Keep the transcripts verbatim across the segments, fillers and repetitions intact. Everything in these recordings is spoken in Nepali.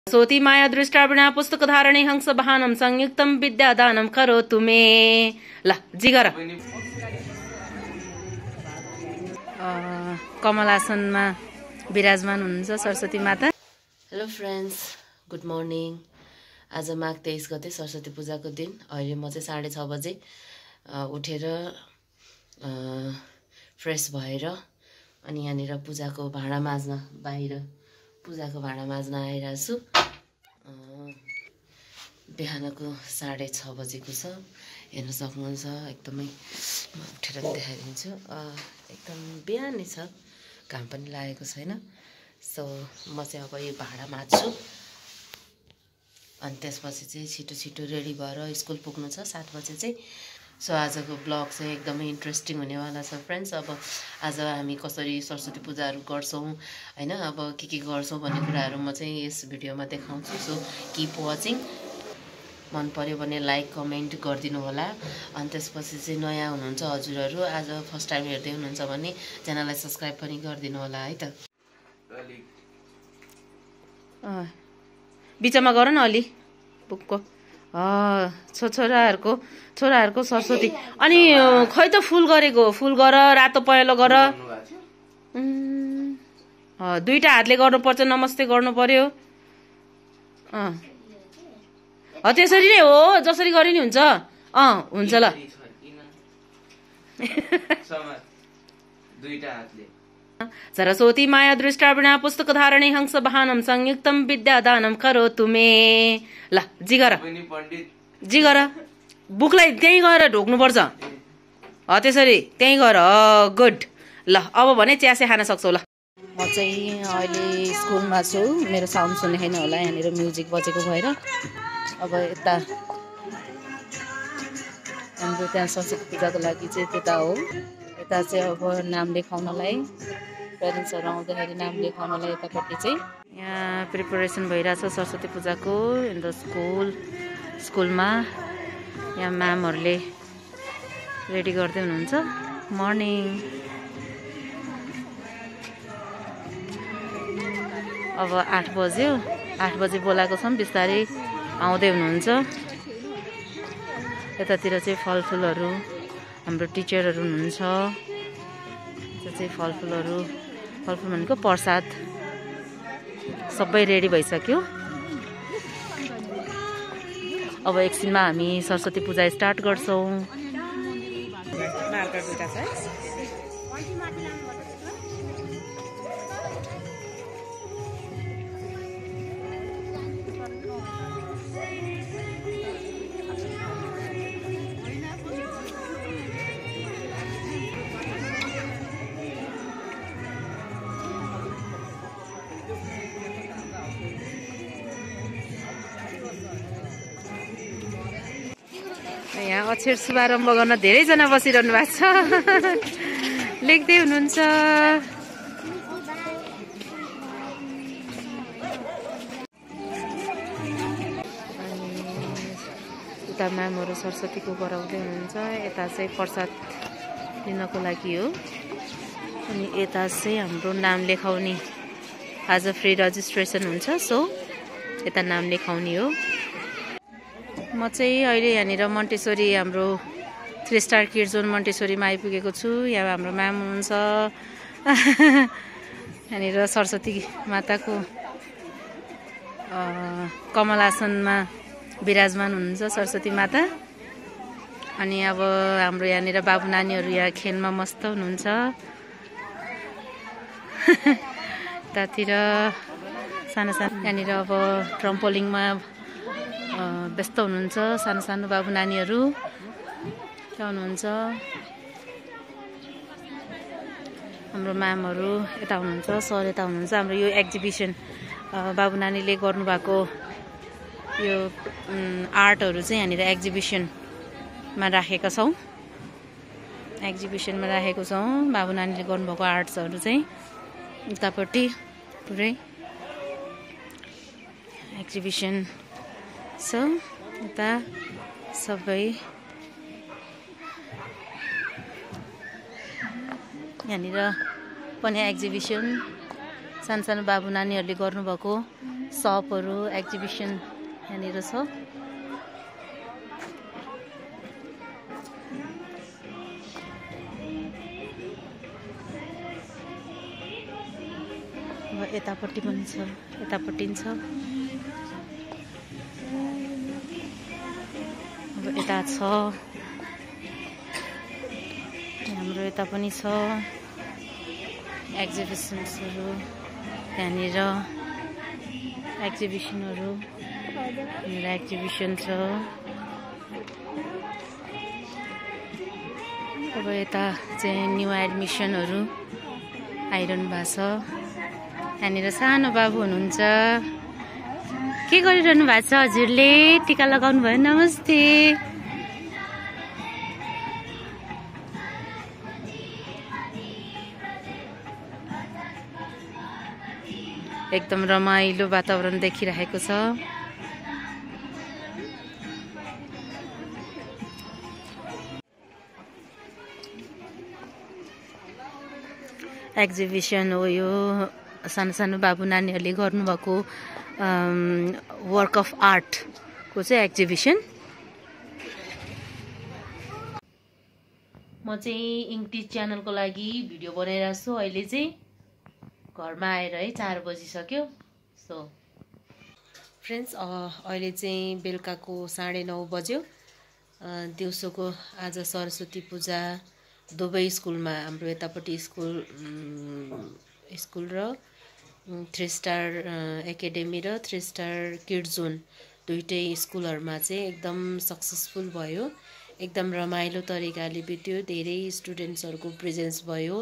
सरस्वती माया दृष्टार्पणा पुस्तक धारणे हंस वाहनम संयुक्तम विद्यादानम करोतु मे। ल जिगर कमलासनमा विराजमान हुनुहुन्छ सरस्वती माता। Hello friends, good morning. आज माघ तेइस गते सरस्वती पूजाको दिन। अहिले म चाहिँ साढे छ बजे उठेर फ्रेस भएर अनि यहाँनिर पूजाको भाँडा माझ्न बाहिर पूजाको भाँडा माझ्न आइरहेको छु। बिहानको साढे छ बजेको छ, हेर्न सक्नुहुन्छ। एकदमै म उठेर देखाइदिन्छु। एकदम बिहानै छ, घाम पनि लागेको छैन। सो म चाहिँ अब यो भाँडा माझ्छु अनि त्यसपछि चाहिँ छिटो छिटो रेडी भएर स्कुल पुग्नु छ सात बजे चाहिँ। सो आजको ब्लग चाहिँ एकदमै इन्ट्रेस्टिङ हुनेवाला छ फ्रेन्ड्स। अब आज हामी कसरी सरस्वती पूजाहरू गर्छौँ होइन, अब के के गर्छौँ भन्ने कुराहरू म चाहिँ यस भिडियोमा देखाउँछु। So keep watching. मन पर्यो भने लाइक कमेन्ट गरिदिनु होला। अनि त्यसपछि चाहिँ नयाँ हुनुहुन्छ हजुरहरू, आज फर्स्ट टाइम हेर्दै हुनुहुन्छ भने च्यानललाई सब्सक्राइब पनि गरिदिनु होला है त। बिचमा गर न अलि बुकको छो छोराहरूको छोराहरूको सरस्वती। अनि खै त फुल गरेको, फुल गर, रातो पहेँलो गर। दुईटा हातले गर्नुपर्छ, नमस्ते गर्नु पर्यो। अँ त्यसरी नै हो, जसरी गरे नि हुन्छ। अँ हुन्छ ल। सरस्वती माया दृष्टार्पणा पुस्तक धारणे हंस वाहनम संयुक्तम विद्यादानम करोतु मे। ल जिगर जिगर बुकलाई त्यहीँ गएर ढोक्नुपर्छ। ह त्यसरी त्यहीँ गएर। गुड। ल अब भने च्यासे खान सक्छौ। ल म चाहिँ अहिले स्कुलमा छु। मेरो साउन्ड सुन्ने छैन होला, यहाँनिर म्युजिक बजेको भएर। अब यता हाम्रो त्यहाँ सरस्वती पूजाको लागि चाहिँ त्यता हो। यता चाहिँ अब नाम लेखाउनलाई प्यारेन्ट्सहरू आउँदाखेरि नाम लेखाउनलाई यतापट्टि चाहिँ यहाँ प्रिपरेसन भइरहेछ सरस्वती पूजाको इन द स्कुल स्कुलमा। यहाँ म्यामहरूले रेडी गर्दै हुनुहुन्छ। मर्निङ। अब आठ बज्यो, आठ बजे बोलाएको छौँ, बिस्तारै आउँदै हुनुहुन्छ। यतातिर चाहिँ फलफुलहरू हाम्रो टिचरहरू हुनुहुन्छ। त्यो चाहिँ फलफुलहरू फलफुल भनेको प्रसाद सबै रेडी भइसक्यो। अब एकछिनमा हामी सरस्वती पूजा स्टार्ट गर्छौँ। यहाँ अक्षर शुभारम्भ गर्न धेरैजना बसिरहनु भएको छ, लेख्दै हुनुहुन्छ। उता म्यामहरू सरस्वतीको गराउँदै हुनुहुन्छ। यता चाहिँ प्रसाद लिनको लागि हो। अनि यता चाहिँ हाम्रो नाम लेखाउने, आज फ्री रजिस्ट्रेसन हुन्छ। सो यता नाम लेखाउने हो। म चाहिँ अहिले यहाँनिर मन्टेश्वरी हाम्रो थ्री स्टार किड जोन मन्टेश्वरीमा आइपुगेको छु। यहाँ हाम्रो म्याम हुनुहुन्छ। यहाँनिर सरस्वती माताको कमलासनमा विराजमान हुनुहुन्छ सरस्वती माता। अनि अब हाम्रो यहाँनिर बाबु नानीहरू यहाँ खेलमा मस्त हुनुहुन्छ। यतातिर सानो सानो यहाँनिर अब ट्रम्पोलिङमा व्यस्त हुनुहुन्छ सानो सानो बाबु नानीहरू। त्यहाँ हुनुहुन्छ हाम्रो म्यामहरू, यता हुनुहुन्छ सर, यता हुनुहुन्छ। हाम्रो यो एक्जिबिसन बाबु नानीले गर्नुभएको यो आर्टहरू चाहिँ यहाँनिर एक्जिबिसनमा राखेका छौँ। एक्जिबिसनमा राखेको छौँ बाबु नानीले गर्नुभएको आर्ट्सहरू चाहिँ। उतापट्टि पुरै एक्जिबिसन छ। यता सबै यहाँनिर पनि एक्जिबिसन सानो सानो बाबु नानीहरूले गर्नुभएको सपहरू एक्जिबिसन यहाँनिर छ। अब यतापट्टि पनि छ, यतापट्टि छ। अब यता छ, हाम्रो यता पनि छ एक्जिबिसन्सहरू। त्यहाँनिर एक्जिबिसनहरू, यहाँनिर एक्जिबिसन छ। अब यता चाहिँ न्यू एडमिसनहरू आइरहनु भएको छ। यहाँनिर सानो बाबु हुनुहुन्छ। के गरिरहनु भएको छ हजुरले? टिका लगाउनु भयो? नमस्ते। एकदम रमाइलो वातावरण देखिरहेको छ। एक्जिबिसन हो यो, सानो सानो बाबु नानीहरूले गर्नुभएको वर्क अफ आर्टको चाहिँ एक्जिबिसन। म चाहिँ इङ्टिज च्यानलको लागि भिडियो बनाइरहेको छु। अहिले चाहिँ घरमा आएर है चार बजिसक्यो। सो फ्रेन्ड्स, अहिले चाहिँ बेलुकाको साढे नौ बज्यो। दिउँसोको आज सरस्वती पूजा दुवै स्कुलमा, हाम्रो यतापट्टि स्कुल स्कुल र थ्री स्टार एकाडेमी र थ्री स्टार किड जोन दुइटै स्कुलहरूमा चाहिँ एकदम सक्सेसफुल भयो। एकदम रमाइलो तरिकाले बित्यो। धेरै स्टुडेन्ट्सहरूको प्रेजेन्स भयो।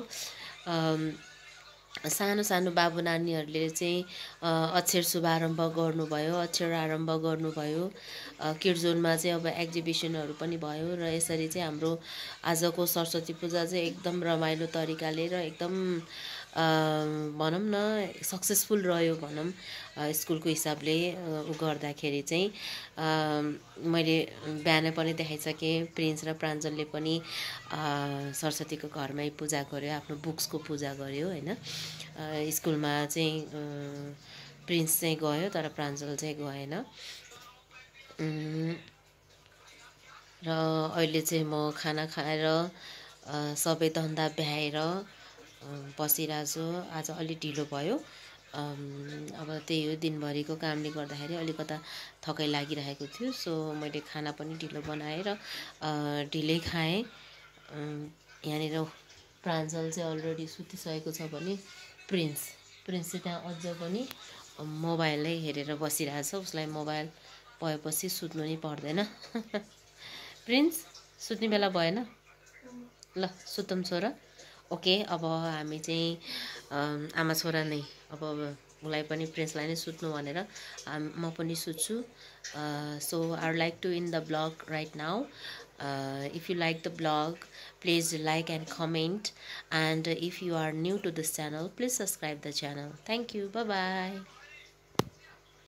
सानो सानो बाबु नानीहरूले चाहिँ अक्षर शुभारम्भ गर्नुभयो, अक्षर आरम्भ गर्नुभयो। किड जोनमा चाहिँ अब एक्जिबिसनहरू पनि भयो र यसरी चाहिँ हाम्रो आजको सरस्वती पूजा चाहिँ एकदम रमाइलो तरिकाले र एकदम भनौँ न सक्सेसफुल रह्यो भनौँ स्कुलको हिसाबले उ गर्दाखेरि चाहिँ। मैले बिहानै पनि देखाइसकेँ, प्रिन्स र प्राञ्जलले पनि सरस्वतीको घरमै पूजा गर्यो, आफ्नो बुक्सको पूजा गर्यो होइन। स्कुलमा चाहिँ प्रिन्स चाहिँ गयो तर प्राञ्जल चाहिँ गएन। र अहिले चाहिँ म खाना खाएर सबै धन्दा भ्याएर बसिरहेको छु। आज अलि ढिलो भयो। अब त्यही हो, दिनभरिको कामले गर्दाखेरि अलिकता थकाइ लागिरहेको थियो। सो मैले खाना पनि ढिलो बनाएर ढिलै खाएँ। यहाँनिर प्राञ्जल चाहिँ अलरेडी सुतिसकेको छ भने प्रिन्स प्रिन्स चाहिँ त्यहाँ अझ पनि मोबाइलै हेरेर बसिरहेको छ। उसलाई मोबाइल भएपछि सुत्नु नै पर्दैन। प्रिन्स सुत्ने बेला भएन? ल सुतौँ छोरा। ओके, अब हामी चाहिँ आमा छोरा नै, अब उसलाई पनि प्रिन्सलाई नै सुत्नु भनेर म पनि सुत्छु। So I would like to in the vlog right now. Uh, if you like the blog, please like and comment, and if you are new to this channel, please subscribe the channel. Thank you. Bye bye.